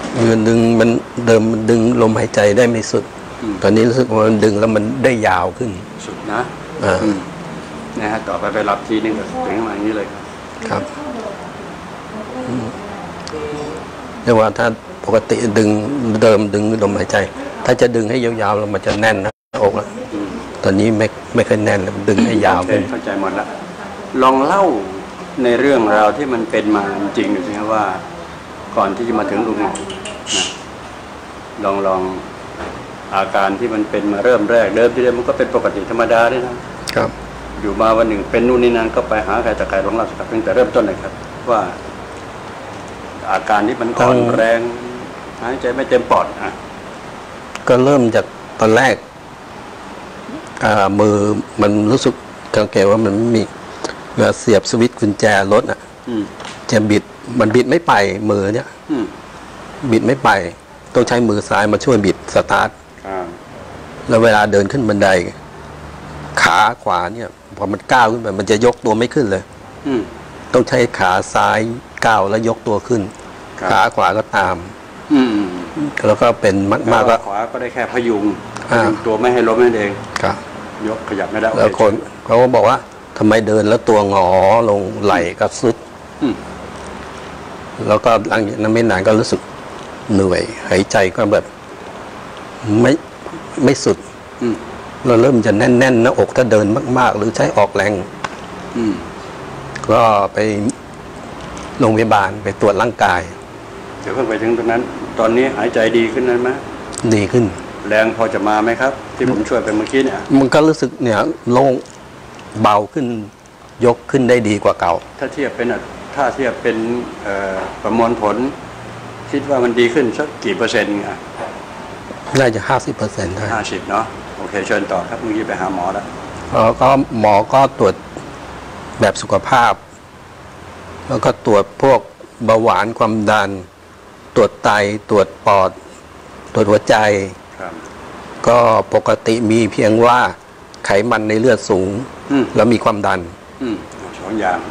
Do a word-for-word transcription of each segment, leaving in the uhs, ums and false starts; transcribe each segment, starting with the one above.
เงินดึงมันเดิมมันดึงลมหายใจได้ไม่สุดตอนนี้รู้สึกว่ามันดึงแล้วมันได้ยาวขึ้นสุดนะนะฮะต่อไปไปรับทีนึงก็ถึงมาอย่างนี้เลยครับเรียกว่าถ้าปกติดึงเดิมดึงลมหายใจถ้าจะดึงให้ยาวๆแล้วมันจะแน่นนะอกแล้วตอนนี้ไม่ไม่ค่อยแน่นแล้วดึงให้ยาวขึ้นเข้าใจหมดละลองเล่าในเรื่องราวที่มันเป็นมาจริงดูสิครับว่าก่อนที่จะมาถึงลุงนะลองลองอาการที่มันเป็นมาเริ่มแรกเริ่มที่เริ่มมันก็เป็นปกติธรรมดาด้วยนะครับอยู่มาวันหนึ่งเป็นนู่นนี่นั่นก็ไปหาใครแต่ใครลองเล่าสักตั้งแต่เริ่มต้นเลยครับว่าอาการที่มันอ่อนแรงหายใจไม่เต็มปอดอ่ะก็เริ่มจากตอนแรกมือมันรู้สึกสังเกตว่ามันมีเวลาเสียบสวิตช์กุญแจรถอ่ะจะบิดมันบิดไม่ไปมือเนี่ยบิดไม่ไปต้องใช้มือซ้ายมาช่วยบิดสตาร์ทแล้วเวลาเดินขึ้นบันไดขาขวาเนี่ยพอมันก้าวขึ้นไปมันจะยกตัวไม่ขึ้นเลยต้องใช้ขาซ้ายก้าวแล้วยกตัวขึ้นขาขวาก็ตามแล้วก็เป็นมากๆก็ขวาก็ได้แค่พยุงตัวไม่ให้ล้มนั่นเองยกขยับไม่ได้แล้วคนเขาก็บอกว่าทำไมเดินแล้วตัวงอลงไหล่ก็สุดแล้วก็หลังจากนั้นไม่นานก็รู้สึกเหนื่อยหายใจก็แบบไม่ไม่สุดเราเริ่มจะแน่นๆ หน้าอกถ้าเดินมากๆหรือใช้ออกแรงก็ไปโรงพยาบาลไปตรวจร่างกายเดี๋ยวเพิ่งไปถึงตรงนั้นตอนนี้หายใจดีขึ้นไหมดีขึ้นแรงพอจะมาไหมครับที่ผมช่วยไปเมื่อกี้เนี่ยมันก็รู้สึกเนี่ยโล่งเบาขึ้นยกขึ้นได้ดีกว่าเก่าถ้าเทียบเป็นถ้าเทียบเป็นประมวลผลคิดว่ามันดีขึ้นสักกี่เปอร์เซ็นต์อ่ะน่าจะห้าสิบเปอร์เซ็นต์ได้ห้าสิบเนาะโอเคเชิญต่อครับเมื่อกี้ไปหาหมอแล้วก็หมอก็ตรวจแบบสุขภาพแล้วก็ตรวจพวกเบาหวานความดันตรวจไตตรวจปอดตรวจหัวใจก็ปกติมีเพียงว่าไขมันในเลือดสูงแล้วมีความดันสองอย่าง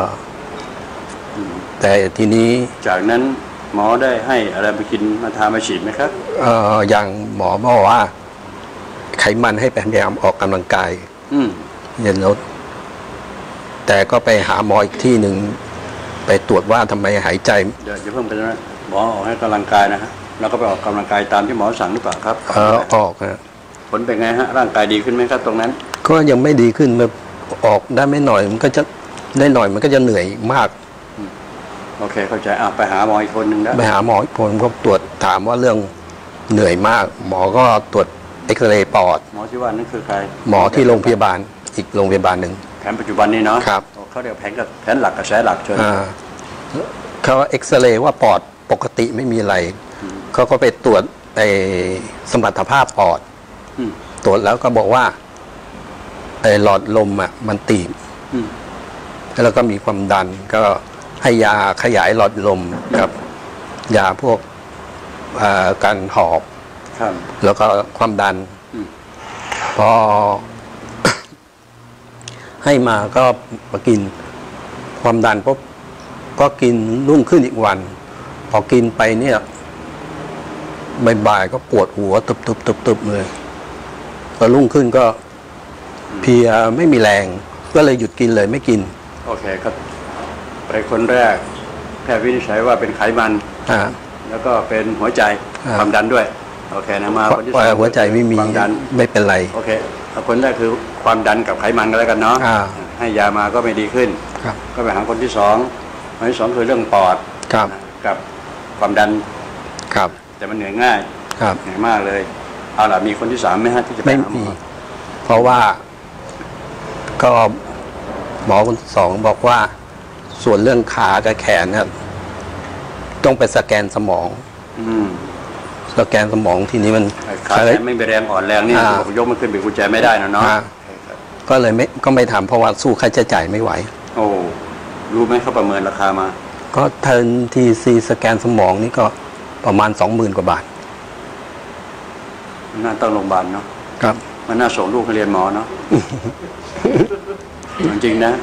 แต่ทีนี้จากนั้นหมอได้ให้อะไรไปกินมาทามาฉีดไหมครับเอออย่างหมอบอกว่าไขมันให้พยายามออกกำลังกายเย็นลดแต่ก็ไปหาหมออีกที่หนึ่งไปตรวจว่าทำไมหายใจเดี๋ยวจะเพิ่มไปนะหมอออกให้กำลังกายนะฮะแล้วก็ไปออกกำลังกายตามที่หมอสั่งหรือเปล่าครับเออออกนะผลเป็นไงฮะร่างกายดีขึ้นไหมครับตรงนั้นก็ยังไม่ดีขึ้นแบบออกได้ไม่หน่อยมันก็จะได้หน่อยมันก็จะเหนื่อยมากโอเคเข้าใจอ่ะไปหาหมออีกคนหนึ่งนะไปหาหมออีกคนก็ตรวจถามว่าเรื่องเหนื่อยมากหมอก็ตรวจเอ็กซเรย์ปอดหมอที่ว่านั่นคือใครหมอที่โรงพยาบาลอีกโรงพยาบาลหนึ่งแผนปัจจุบันนี้เนาะครับเขาเรียกแผนกับแผนหลักกระแสหลักเชิญเขาเอ็กซเรย์ว่าปอดปกติไม่มีอะไรเขาก็ไปตรวจไอ้สมรรถภาพปอดตรวจแล้วก็บอกว่าไอ้หลอดลมอ่ะมันตีบแล้วก็มีความดันก็ให้ยาขยายหลอดลมกับยาพวกการหอบแล้วก็ความดันพอให้มาก็มากินความดันปุ๊บก็กินรุ่งขึ้นอีกวันพอกินไปเนี่ยบ่ายๆก็ปวดหัวตึบๆๆเลยพอรุ่งขึ้นก็เพลียไม่มีแรงก็เลยหยุดกินเลยไม่กินโอเคครับไปคนแรกแพทย์วินิจฉัยว่าเป็นไขมันแล้วก็เป็นหัวใจความดันด้วยโอเคนะมาคนที่สองหัวใจไม่มีความดันไม่เป็นไรโอเคคนแรกคือความดันกับไขมันกันแล้วกันเนาะให้ยามาก็ไม่ดีขึ้นก็ไปหาคนที่สองคนที่สองคือเรื่องปอดกับความดันครับแต่มันเหนื่อยง่ายเหนื่อยมากเลยเอาล่ะมีคนที่สามไหมฮะที่จะไปหาหมอเพราะว่าก็หมอคนสองบอกว่าส่วนเรื่องขากับแขนเนี่ยต้องไปสแกนสมองสแกนสมองทีนี้มันขาแขนไม่มีแรงอ่อนแรงนี่ยกมันขึ้นเป็นกุญแจไม่ได้นะเนาะก็เลยไม่ก็ไม่ทำเพราะว่าสู้ค่าใช้จ่ายไม่ไหวโอ้รู้ไหมเขาประเมินราคามาก็เทิร์นทีซีสแกนสมองนี่ก็ประมาณสองหมื่นกว่าบาทน่าต้องโรงพยาบาลเนาะครับมันน่าส่งลูกเรียนหมอเนาะจริงๆนะ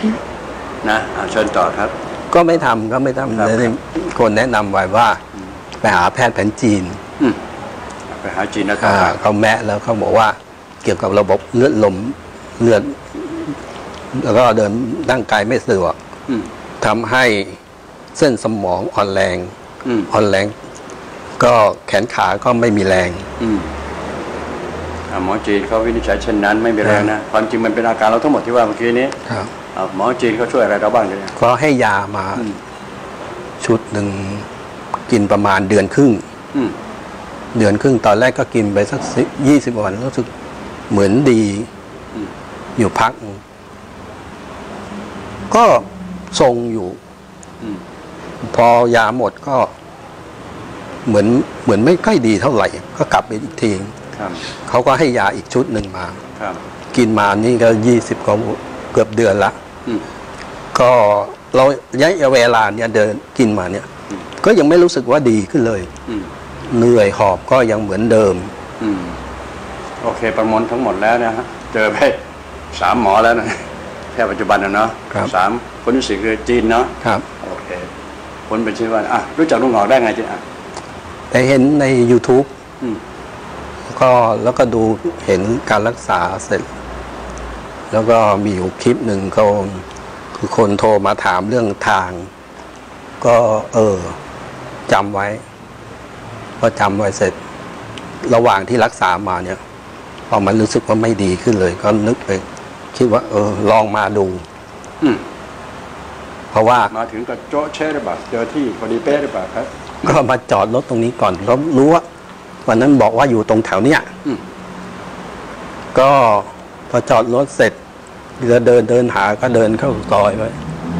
นะเชิญต่อครับก็ไม่ทำก็ไม่ทำเลยคนแนะนำไว้ว่าไปหาแพทย์แผนจีนอืมไปหาจีนแล้วอ่าเขาแมะแล้วเขาบอกว่าเกี่ยวกับระบบเลือดลมเลือด แล้วก็เดินร่างกายไม่สะดวกทำให้เส้นสมองอ่อนแรงอ่อนแรง ก็แขนขาก็ไม่มีแรงหมอจีนเขาวินิจฉัยเช่นนั้นไม่มีแรงนะความจริงมันเป็นอาการเราทั้งหมดที่ว่าเมื่อกี้นี้หมอจีนเขาช่วยอะไรเราบ้างเนี่ยเขาให้ยามาชุดหนึ่งกินประมาณเดือนครึ่งเดือนครึ่งตอนแรกก็กินไปสักยี่สิบวันรู้สึกเหมือนดีอยู่พักก็ทรงอยู่พอยาหมดก็เหมือนเหมือนไม่ค่อยดีเท่าไหร่ก็กลับไปอีกทีเขาก็ให้ยาอีกชุดหนึ่งมากินมานี่ก็ยี่สิบกว่าเกือบเดือนละก็เราย้ายเวลาเนี่ยเดินกินมาเนี่ยก็ยังไม่รู้สึกว่าดีขึ้นเลยเหนื่อยหอบก็ยังเหมือนเดิมโอเคประมวลทั้งหมดแล้วนะฮะเจอไปสามหมอแล้วนะแค่ปัจจุบันนะเนาะสามคนที่สี่คือจีนเนาะครับโอเคคนเป็นชื่อว่าอ่ะรู้จักลุงหงอกได้ไงจีนอ่ะแต่เห็นใน YouTube ก็แล้วก็ดูเห็นการรักษาเสร็จแล้วก็มีอยู่คลิปหนึ่งเขาคือคนโทรมาถามเรื่องทางก็เออจำไว้พอจำไว้เสร็จระหว่างที่รักษามาเนี่ยพอมันรู้สึกว่าไม่ดีขึ้นเลยก็นึกไปคิดว่าเออลองมาดูเพราะว่ามาถึงก็โจ๊ะเช่หรือเปล่าเจอที่พอดีเป๊ะหรือเปล่าครับก็มาจอดรถตรงนี้ก่อนเขารู้ว่าวันนั้นบอกว่าอยู่ตรงแถวเนี้ยก็พอจอดรถเสร็จจะเดินเดินหาก็เดินเข้าซอยไป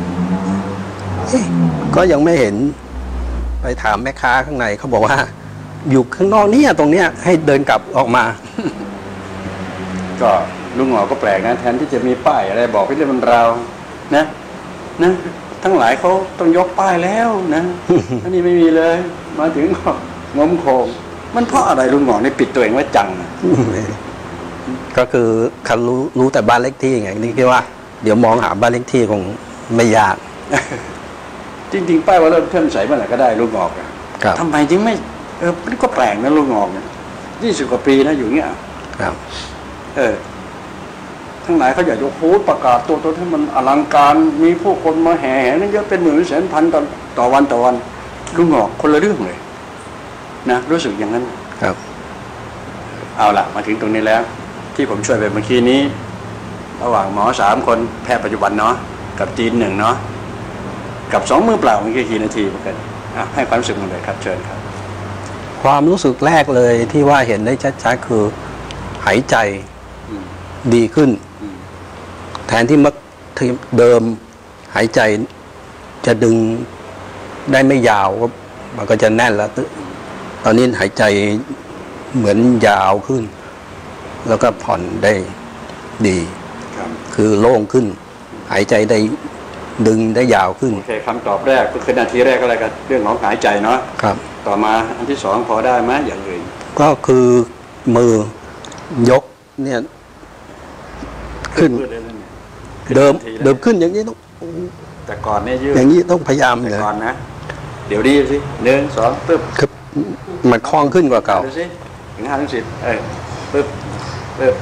ก็ยังไม่เห็นไปถามแม่ค้าข้างในเขาบอกว่าอยู่ข้างนอกเนี่ยตรงเนี้ยให้เดินกลับออกมาก็ลุงหงอก็แปลกนะแทนที่จะมีป้ายอะไรบอกให้เรื่องมันราวนะนะทั้งหลายเขาต้องยกป้ายแล้วนะอันนี้ไม่มีเลยมาถึงก็งมโคงมันเพราะอะไรลุงหงอนี่ปิดตัวเองไว้จังก็คือเขารู้รู้แต่บ้านเลขที่ไงนี่คิดว่าเดี๋ยวมองหาบ้านเลขที่คงไม่ยากจริงๆป้ายว่าเริ่มเพิ่มใส่เมื่อไหร่ก็ได้ลุงหงอกทำไมจึงไม่เออนี่ก็แปลกนะลุงหงอกเนี่ยยี่สิบกว่าปีนะอยู่เงี้ยครับเออทั้งหลายเขาอยากจะโค้ดประกาศตัวตนให้มันอลังการมีผู้คนมาแห่แห่นั่นเยอะเป็นหมื่นแสนพันต่อต่อวันต่อวันลุงหงอกคนละเรื่องเลยนะรู้สึกอย่างนั้นครับเอาล่ะมาถึงตรงนี้แล้วที่ผมช่วยไปเมื่อกี้นี้ระหว่างหมอสามคนแพทย์ปัจจุบันเนาะกับจีนหนึ่งเนาะกับสองมือเปล่าเมื่อกี้กี่นาทีเหมือนกันให้ความรู้สึกมันเลยครับเชิญครับความรู้สึกแรกเลยที่ว่าเห็นได้ชัดๆคือหายใจดีขึ้นแทนที่เมื่อเดิมหายใจจะดึงได้ไม่ยาวก็มันก็จะแน่นแล้วตอนนี้หายใจเหมือนยาวขึ้นแล้วก็ผ่อนได้ดีคือโล่งขึ้นหายใจได้ดึงได้ยาวขึ้นโอเคคำตอบแรกก็คือนาทีแรกอะไรกันเรื่องของหายใจเนาะครับต่อมาอันที่สองพอได้ไหมอย่างอื่นก็คือมือยกเนี่ยขึ้นเดิมเดิมขึ้นอย่างนี้ต้องแต่ก่อนเนี่ยยืดอย่างนี้ต้องพยายามเลยก่อนนะเดี๋ยวดีสิหนึ่งสองปึ๊บคือมันคล่องขึ้นกว่าเก่าดูสิถึงห้าถึงสิบเออปึ๊บปึ๊บ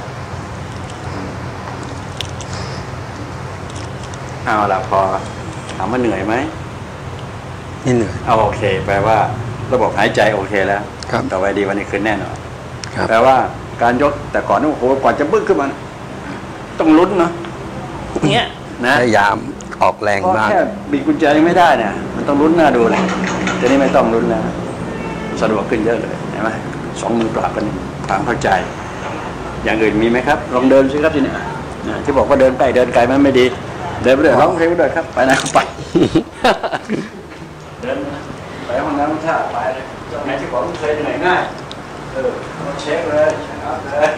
เอาละพอถามว่าเหนื่อยไหมไม่เหนื่อยเอาโอเคแปลว่าระบบหายใจโอเคแล้วต่อไปดีวันนี้คืนแน่นอนแปลว่าการยกแต่ก่อนนี่โอ้โหก่อนจะบึ้งขึ้นมาต้องลุ้นเนาะเนี้ยนะพยายามออกแรงมากแค่บีบกุญแจยังไม่ได้เนี่ยมันต้องลุ้นหน้าดูเลยแต่นี่ไม่ต้องลุ้นแล้วสะดวกขึ้นเยอะเลยเห็นไหมสองมือปราบกันทางเข้าใจอย่างอื่นมีไหมครับลองเดินสิครับทีนี้ที่บอกว่าเดินไปเดินไกลมันไม่ดีเดินไปเลยร้องเพลงไปเลยครับไปไหนไปเดินไปห้องน้ำท่าไปเลยตรงไหนที่บอกเคยเหนื่อยง่ายเออเราเช็คเลยเอาเลย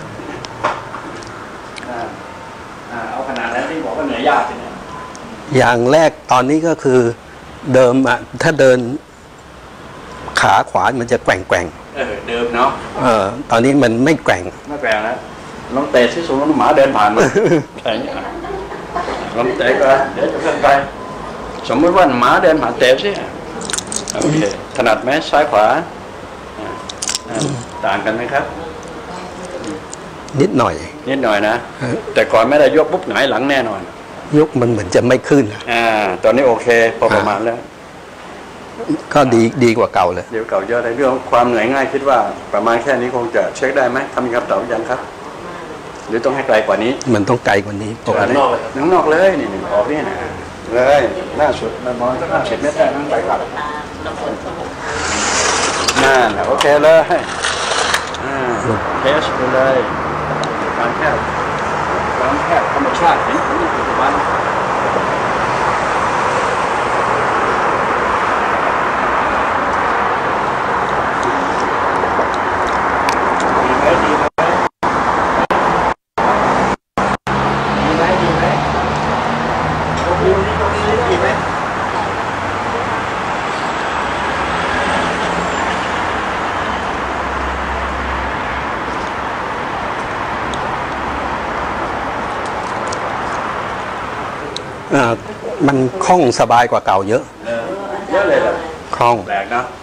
เอาขนาดนั้นที่บอกว่าเหนื่อยยากเนี่ยอย่างแรกตอนนี้ก็คือเดิมอ่ะถ้าเดินขาขวามันจะแกว่งแกว่งเออเดิมเนาะเออตอนนี้มันไม่แกว่งไม่แกว่งแล้วลองเตะที่สูงน้องหมาเดินผ่านมาแข่งลองเตะก็เดี๋ยวจะเพิ่มไปสมมติว่าหมาเดินผ่านเตะสิโอเคถนัดไหมซ้ายขวาต่างกันไหมครับนิดหน่อยนิดหน่อยนะแต่ก่อนไม่ได้ยกปุ๊บหงายหลังแน่นอนยกมันเหมือนจะไม่ขึ้นอ่าตอนนี้โอเคพอประมาณแล้วก็ดีดีกว่าเก่าเลยเดี๋ยวเก่าเยอะในเรื่องความเหนื่อยง่ายคิดว่าประมาณแค่นี้คงจะเช็คได้ไหมทำมีคำตอบยังครับหรือต้องให้ไกลกว่านี้มันต้องไกลกว่านี้ปกติข้างนอกเลยนี่ออกนี่นะเลยล่าสุดมันมองสักห้าสิบเมตรได้นั่งไปกลับนั่นโอเคเลยเทสไปเลยการแพทย์การแพทย์ธรรมชาติเห็นผลในปัจจุบันมันคล่องสบายกว่าเก่าเยอะเยอะเลยเหรอคล่องแปลกนะ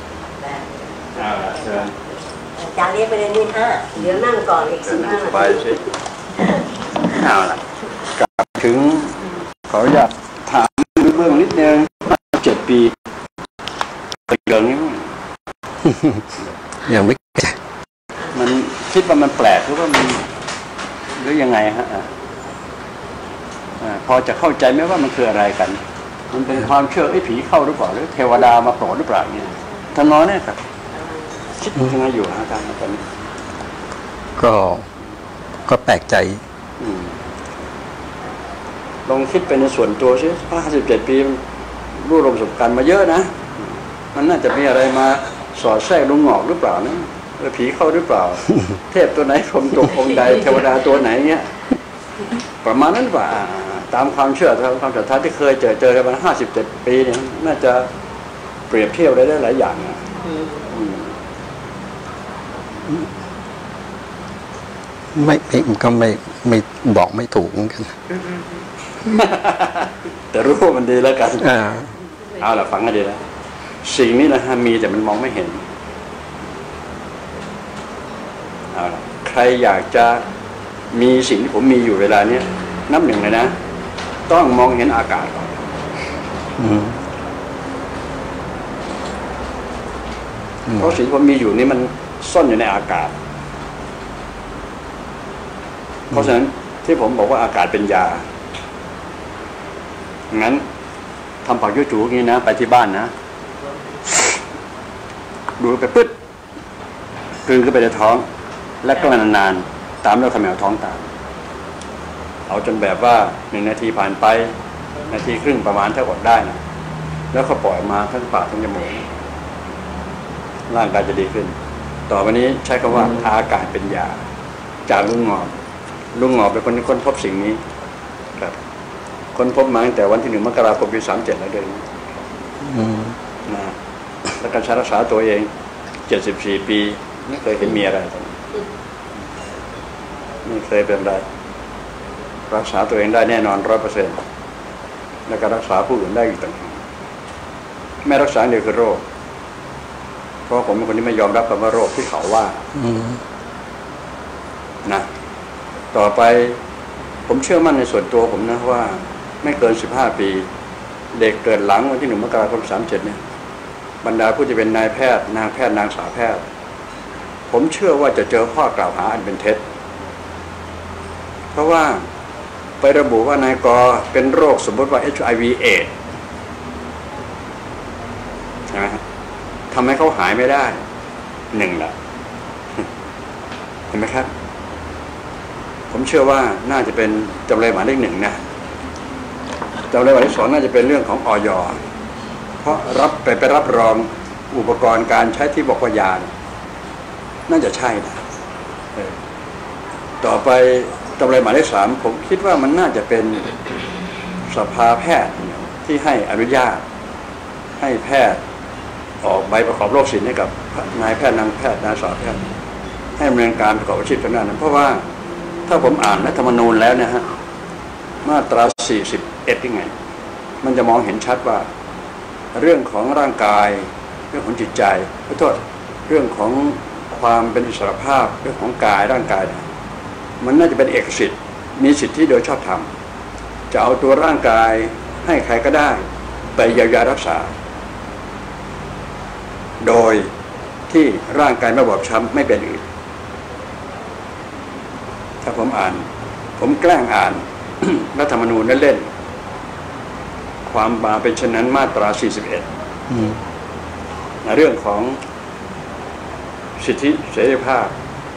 อาจารย์เรียกไปเลยนี่ห้าเดี๋ยวนั่งก่อนอีกสิบห้านาทีไปสิเอาล่ะกลับถึงขออนุญาตถามเบื้องนิดนึงเจ็ดปีเป็นเรื่องนี้ยังไม่มันคิดว่ามันแปลกหรือว่ามันหรือยังไงฮะพอจะเข้าใจไหมว่ามันคืออะไรกันมันเป็นความเชื่อไอ้ผีเข้าหรือเปล่าหรือเทวดามาโปรดหรือเปล่าเนี่ยท่านน้อยเนี่ยครับคิดยังไงอยู่อาจารย์ตอนนี้ก็ก็แปลกใจลองคิดไปในส่วนตัวสิห้าสิบเจ็ดปีรู้รวมประสบการณ์มาเยอะนะมันน่าจะมีอะไรมาสอดแทรกลุงหงอกหรือเปล่านะหรือผีเข้าหรือเปล่าเทพตัวไหนพรหมตัวองค์ใดเทวดาตัวไหนเงี้ยประมาณนั้นว่าตามความเชื่อตามความศรัทธาที่เคยเจอเจอกันมาห้าสิบเจ็ดปีเนี่ยน่าจะเปรียบเทียบได้ได้หลายอย่างนะไม่ก็ไม่ไม่บอกไม่ถูกเหมือนกันแต่รู้มันดีแล้วกันเอาล่ะฟังให้ดีนะสิ่งนี้นะฮะมีแต่มันมองไม่เห็นเอาล่ะใครอยากจะมีสิ่งที่ผมมีอยู่เวลานี้นับหนึ่งเลยนะต้องมองเห็นอากาศก่อนเพราะสิ่งที่ผมมีอยู่นี่มันซ่อนอยู่ในอากาศเพราะฉะนั้นที่ผมบอกว่าอากาศเป็นยางั้นทำปากยุ่ยจูอย่างนี้นะไปที่บ้านนะดูไปปึ๊ดกลืนเข้าไปในท้องและก็นานๆตามด้วยขมแมวท้องตามเอาจนแบบว่าหนึ่งนาทีผ่านไปนาทีครึ่งประมาณถ้าอดได้นะแล้วก็ปล่อยมาทั้งปากทั้งจมูกร่างกายจะดีขึ้นต่อไปนี้ใช้คำว่าอากาศเป็นยาจากลุงงอกลุงงอกเป็นคนที่ค้นพบสิ่งนี้ครับค้นพบมาตั้งแต่วันที่หนึ่งมกราคมปีสามเจ็ดแล้วเดือนนะแล้วการใช้รักษาตัวเองเจ็ดสิบสี่ปีไม่เคยเห็นมีอะไรไม่เคยเป็นไรรักษาตัวเองได้แน่นอนร้อยเปอร์เซ็นต์และการรักษาผู้อื่นได้อีกต่างหากไม่รักษาเดียวคือโรคเพราะผมเป็นคนที่ไม่ยอมรับคำว่าโรคที่เขาว่านะต่อไปผมเชื่อมั่นในส่วนตัวผมนะว่าไม่เกินสิบห้าปีเด็กเกิดหลังวันที่หนึ่งมกราคมสามเจ็ดเนี่ยบรรดาผู้ที่เป็นนายแพทย์นางแพทย์นางสาวแพทย์ผมเชื่อว่าจะเจอข้อกล่าวหาอันเป็นเท็จเพราะว่าไประบุว่านายกเป็นโรคสมมติว่า เอช ไอ วี เอดส์ใช่ไหมทำให้เขาหายไม่ได้หนึ่งละเห็นไหมครับผมเชื่อว่าน่าจะเป็นจำเลยหมายเลขหนึ่งนะจำเลยหมายเลขสองน่าจะเป็นเรื่องของอย.เพราะรับไปไปรับรองอุปกรณ์การใช้ที่บอกว่ายาน่าจะใช่นะต่อไปจำเลยหมายเลขสามผมคิดว่ามันน่าจะเป็นสภาแพทย์ที่ให้อนุญาตให้แพทย์ออกใบประกอบโรคศิลป์ให้กับนายแพทย์นางแพทย์นางสาวแพทย์ให้ดำเนินการประกอบอาชีพทางด้านนั้นเพราะว่าถ้าผมอ่านรัฐธรรมนูญแล้วเนี่ยฮะมาตราสี่สิบเอ็ดยังไงมันจะมองเห็นชัดว่าเรื่องของร่างกายรื่องของจิตใจขอโทษเรื่องของความเป็นอิสรภาพเรื่องของกายร่างกายมันน่าจะเป็นเอกสิทธิ์มีสิทธิโดยชอบธรรมจะเอาตัวร่างกายให้ใครก็ได้ไปเยียวยารักษาโดยที่ร่างกายไม่บอบช้ำไม่เป็นอื่นถ้าผมอ่านผมแกล้งอ่าน รัฐธรรมนูญเล่นๆความมาเป็นเช่นนั้นมาตราสี่สิบเอ็ดในเรื่องของสิทธิเสรีภาพ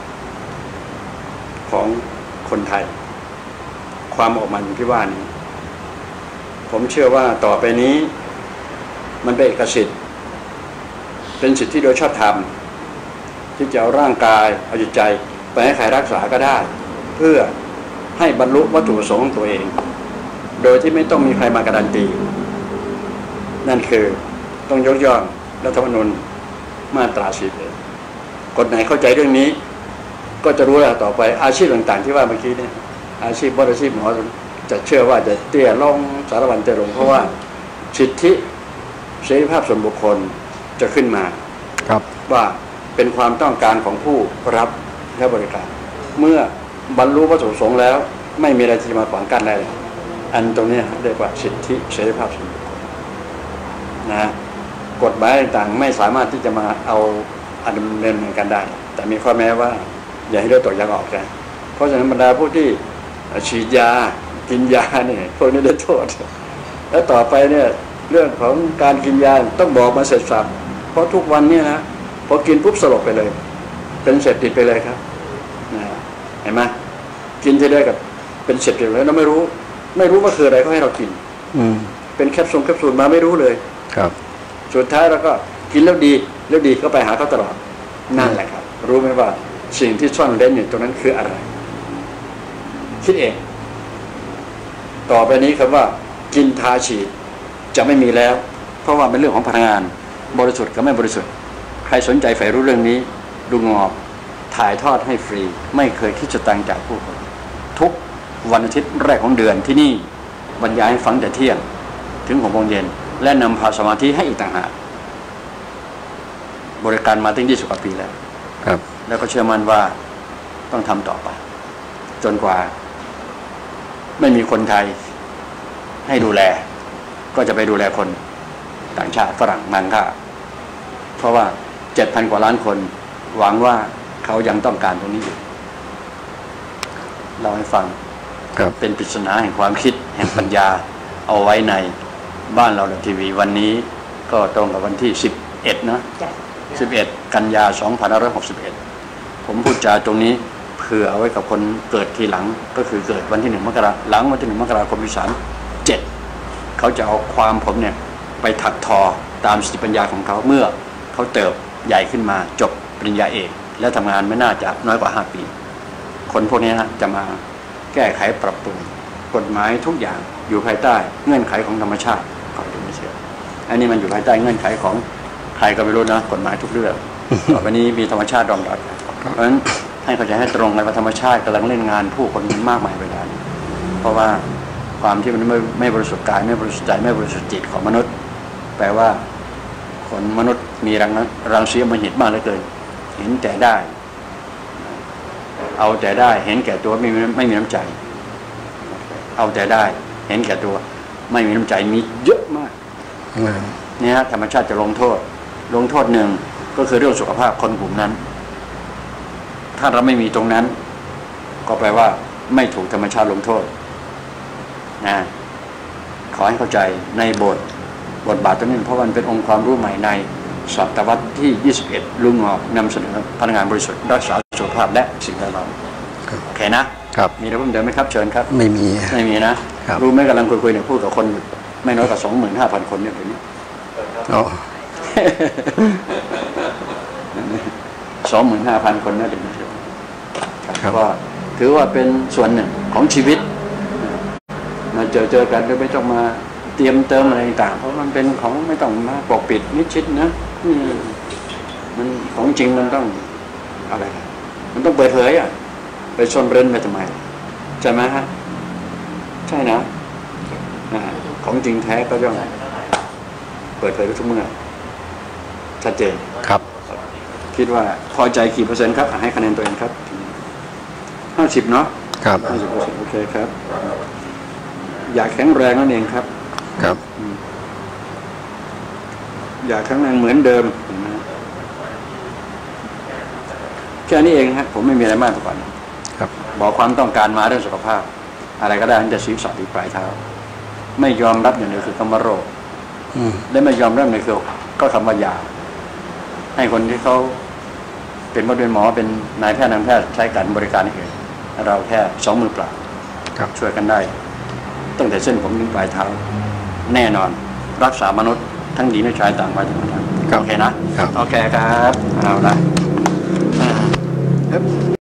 ของคนไทยความออกมาที่ว่านี้ผมเชื่อว่าต่อไปนี้มันเป็นเอกสิทธิ์เป็นสิทธิโดยชอบธรรมที่จะเอาร่างกายเอาจิตใจไปให้ใครรักษาก็ได้เพื่อให้บรรลุวัตถุประสงค์ของตัวเองโดยที่ไม่ต้องมีใครมาการันตีนั่นคือต้องยกย่องรัฐธรรมนูญมาตราสี่สิบเอ็ดคนไหนเข้าใจเรื่องนี้ก็จะรู้แล้วต่อไปอาชีพต่างๆที่ว่าเมื่อกี้เนี่ยอาชีพบริษัทหมอจะเชื่อว่าจะเตี้ยลงสารวัตรเตี้ยลงเพราะว่าสิทธิเสรีภาพส่วนบุคคลจะขึ้นมาครับว่าเป็นความต้องการของผู้รับและบริการเมื่อบรรลุวัตถุประสงค์แล้วไม่มีอะไรที่จะมาขวางกั้นได้อันตรงนี้เรียกว่าสิทธิเสรีภาพส่วนบุคคลนะกฎหมายต่างๆไม่สามารถที่จะมาเอาอันดำเนินกันได้แต่มีข้อแม้ว่าอย่าให้เลือดตกยางออกนะเพราะฉะนั้นบรรดาผู้ที่ฉีดยากินยาเนี่ยพวกนี้ได้โทษแล้วต่อไปเนี่ยเรื่องของการกินยาต้องบอกมาเสร็จสับเพราะทุกวันเนี่ยนะพอกินปุ๊บสลบไปเลยเป็นเสพติดไปเลยครับนะเห็นไหมกินทีเดียวกับเป็นเสพติดแล้วเราไม่รู้ไม่รู้ว่าคืออะไรก็ให้เรากินอืมเป็นแคปซูลแคปซูลมาไม่รู้เลยครับสุดท้ายเราก็กินแล้วดีแล้วดีก็ไปหาเขาตลอดนั่นแหละครับรู้ไหมว่าสิ่งที่ซ่อนเร้นอยู่ตรงนั้นคืออะไรคิดเองต่อไปนี้คำว่ากินทาฉีดจะไม่มีแล้วเพราะว่าเป็นเรื่องของพลังงานบริสุทธิ์กับไม่บริสุทธิ์ใครสนใจใฝ่รู้เรื่องนี้ดูงอบถ่ายทอดให้ฟรีไม่เคยคิดจะตังจากผู้คนทุกวันอาทิตย์แรกของเดือนที่นี่บรรยายให้ฟังแต่เที่ยงถึงหกโมงเย็นและนำพาสมาธิให้อีกต่างหากบริการมาตั้งยี่สิบกว่าปีแล้วครับแล้วก็เชื่อมั่นว่าต้องทำต่อไปจนกว่าไม่มีคนไทยให้ดูแลก็จะไปดูแลคนต่างชาติฝรั่งมังค่าเพราะว่าเจ็ดพันกว่าล้านคนหวังว่าเขายังต้องการตรงนี้อยู่เราให้ฟังเป็นปริศนาแห่งความคิดแห่งปัญญาเอาไว้ในบ้านเราทีวีวันนี้ก็ตรงกับวันที่สิบเอ็ดนะสิบเอ็ดกันยาสองพันห้าร้อยหกสิบเอ็ดผมพูดจาตรงนี้เผื่อเอาไว้กับคนเกิดทีหลังก็คือเกิดวันที่หนึ่งมกราหลังวันที่หนึ่งมกราคมปีสามเจ็ดเขาจะเอาความผมเนี่ยไปถักทอตามสติปัญญาของเขาเมื่อเขาเติบใหญ่ขึ้นมาจบปริญญาเอกและทำงานไม่น่าจะน้อยกว่าห้าปีคนพวกนี้นะจะมาแก้ไขปรับปรุงกฎหมายทุกอย่างอยู่ภายใต้เงื่อนไขของธรรมชาติขอดูไม่เชื่ออันนี้มันอยู่ภายใต้เงื่อนไขของใครก็ไม่รู้นะกฎหมายทุกเรื่องต่อไปนี้มีธรรมชาติรองรับเพราะฉะนั้นให้เข้าใจให้ตรงกันว่าธรรมชาติกำลังเล่นงานผู้คนมากมายเวลานี้เพราะว่าความที่มันไม่ไม่บริสุทธิ์กายไม่บริสุทธิ์ใจไม่บริสุทธิ์จิตของมนุษย์แปลว่าคนมนุษย์มีรังรังสีอำมหิตมากเหลือเกินเห็นแต่ได้เอาแต่ได้เห็นแก่ตัวไม่มีไม่มีน้ำใจเอาแต่ได้เห็นแก่ตัวไม่มีน้ำใจมีเยอะมากนี่ฮะธรรมชาติจะลงโทษลงโทษหนึ่งก็คือเรื่องสุขภาพคนกลุ่มนั้นถ้าเราไม่มีตรงนั้นก็แปลว่าไม่ถูกธรรมชาติลงโทษนะขอให้เข้าใจในบทบทบาทตรงนี้เพราะมันเป็นองค์ความรู้ใหม่ในศตวรรษที่ยี่สิบเอ็ดลุงงอกนำเสนอพลังงานบริสุทธิ์รักษาสุขภาพและสิ่งแวดล้อมโอเคนะครับมีอะไรเพิ่มเติมไหมครับเชิญครับไม่มีไม่มีนะรู้ไหมกำลังคุยๆเนี่ยพูดกับคนไม่น้อยกว่าสองหมื่นห้าพันคนเนี่ยเดี๋ยวนี้อ๋อสองหมื่นห้าพันคนนะเดี๋ยวนี้ก็ถือว่าเป็นส่วนหนึ่งของชีวิตมาเจอเจอกันโดยไม่ต้องมาเตรียมเติมอะไรต่างเพราะมันเป็นของไม่ต้องมาปกปิดมิดชิดนะมันของจริงมันต้องอะไรมันต้องเปิดเผยอ่ะไปชนเร้นไปทำไมใช่ไหมฮะใช่นะของจริงแท้ก็ต้องเปิดเผยทุกเมื่อชัดเจนครับคิดว่าพอใจกี่เปอร์เซ็นต์ครับให้คะแนนตัวเองครับห้าสิบเนาะครับห้าสิบเปอร์เซ็นต์โอเคครับ อยากแข็งแรงนั่นเองครับครับอยากแข็งแรงเหมือนเดิมแค่นี้เองครับผมไม่มีอะไรมากกว่านี้ครับบอกความต้องการมาเรื่องสุขภาพ อะไรก็ได้ตั้งแต่ศีรษะถึงปลายเท้าไม่ยอมรับอย่างเดียวคือคำว่าโรคอืมและไม่ยอมรับในคือก็คำว่ายาให้คนที่เขาเป็นหมอเป็นหมอเป็นนายแพทย์นางแพทย์ใช้การบริการเองเราแค่สองมือเปล่าครับช่วยกันได้ตั้งแต่เส้นผมถึงปลายเท้าแน่นอนรักษามนุษย์ทั้งหญิงและชายต่างวัยต่างวัยโอเคนะครับ โอเคครับเอาละอ่าครับ